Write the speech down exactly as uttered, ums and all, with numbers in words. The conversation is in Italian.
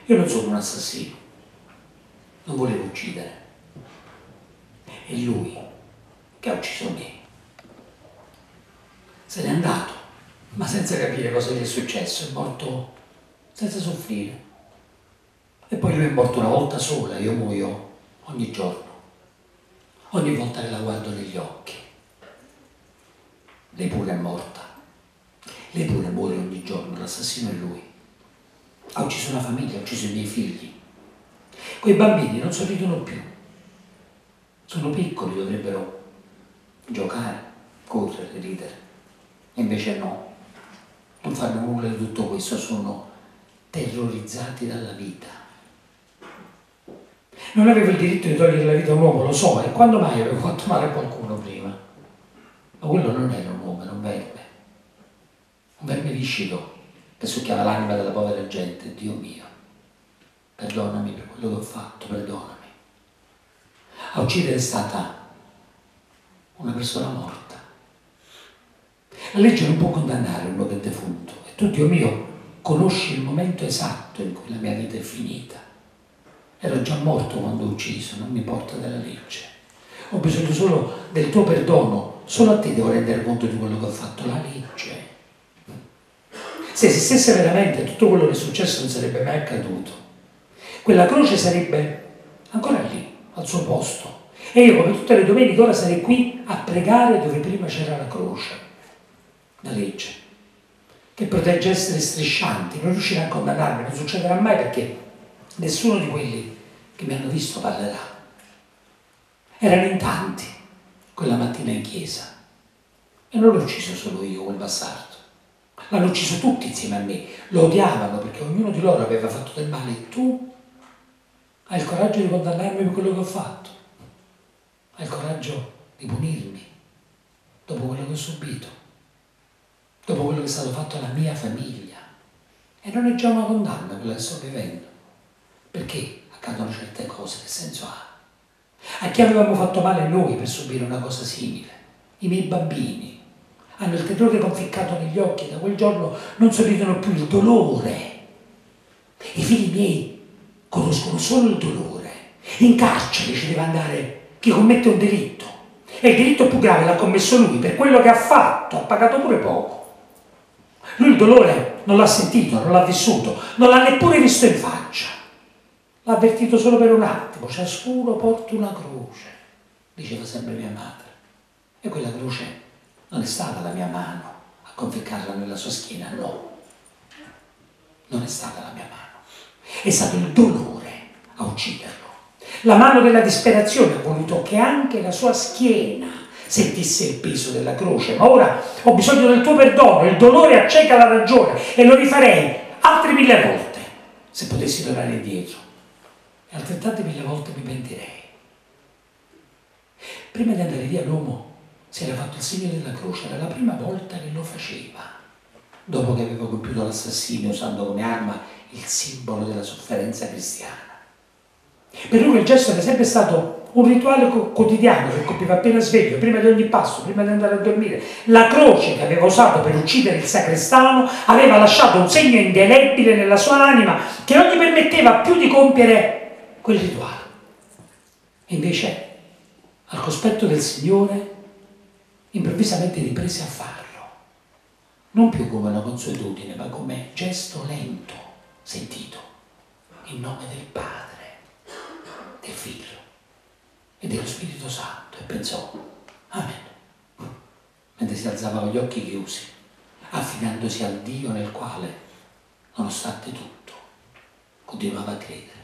Io non sono un assassino, non volevo uccidere. È lui che ha ucciso me. Se n'è andato, ma senza capire cosa gli è successo, è morto senza soffrire. E poi lui è morto una volta sola, io muoio ogni giorno, ogni volta che la guardo negli occhi. Lei pure è morta, lei pure muore ogni giorno, l'assassino è lui. Ha ucciso una famiglia, ha ucciso i miei figli. Quei bambini non sorridono più, sono piccoli, dovrebbero giocare, correre, ridere. E invece no, non fanno nulla di tutto questo, sono terrorizzati dalla vita. Non avevo il diritto di togliere la vita a un uomo, lo so, e quando mai avevo fatto male a qualcuno prima? Ma quello non era un uomo, era un verme, un verme viscido che succhiava l'anima della povera gente. Dio mio, perdonami per quello che ho fatto, perdonami. A uccidere è stata una persona morta. La legge non può condannare uno che è defunto, e tu, Dio mio, conosci il momento esatto in cui la mia vita è finita. Ero già morto quando ho ucciso, non mi importa della legge. Ho bisogno solo del tuo perdono, solo a te devo rendere conto di quello che ho fatto, la legge. Se esistesse veramente, tutto quello che è successo non sarebbe mai accaduto. Quella croce sarebbe ancora lì, al suo posto. E io, come tutte le domeniche, ora sarei qui a pregare dove prima c'era la croce. La legge, che protegge esseri striscianti, non riuscirà a condannarmi, non succederà mai perché nessuno di quelli che mi hanno visto parlerà. Erano in tanti quella mattina in chiesa e non l'ho ucciso solo io, quel bastardo. L'hanno ucciso tutti insieme a me, lo odiavano perché ognuno di loro aveva fatto del male e tu hai il coraggio di condannarmi per quello che ho fatto, hai il coraggio di punirmi dopo quello che ho subito, dopo quello che è stato fatto alla mia famiglia. E non è già una condanna quella che sto vivendo, perché accadono certe cose, che senso ha? A chi avevamo fatto male noi per subire una cosa simile? I miei bambini hanno il terrore conficcato negli occhi, da quel giorno non sorridono più, il dolore. I figli miei conoscono solo il dolore. In carcere ci deve andare chi commette un delitto, e il delitto più grave l'ha commesso lui, per quello che ha fatto, ha pagato pure poco. Lui il dolore non l'ha sentito, non l'ha vissuto, non l'ha neppure visto in faccia. L'ha avvertito solo per un attimo. Ciascuno porta una croce, diceva sempre mia madre. E quella croce non è stata la mia mano a conficcarla nella sua schiena, no. Non è stata la mia mano. È stato il dolore a ucciderlo. La mano della disperazione ha voluto che anche la sua schiena sentisse il peso della croce. Ma ora ho bisogno del tuo perdono, il dolore acceca la ragione e lo rifarei altre mille volte se potessi tornare indietro. E altrettante mille volte mi pentirei. Prima di andare via l'uomo si era fatto il segno della croce, era la prima volta che lo faceva, dopo che aveva compiuto l'assassinio usando come arma il simbolo della sofferenza cristiana. Per lui il gesto era sempre stato un rituale quotidiano che compiva appena sveglio, prima di ogni passo, prima di andare a dormire. La croce che aveva usato per uccidere il sacrestano aveva lasciato un segno indelebile nella sua anima che non gli permetteva più di compiere quel rituale. E invece, al cospetto del Signore, improvvisamente riprese a farlo, non più come una consuetudine, ma come gesto lento, sentito, in nome del Padre, del Figlio e dello Spirito Santo, e pensò, amen, mentre si alzava con gli occhi chiusi, affidandosi al Dio nel quale, nonostante tutto, continuava a credere.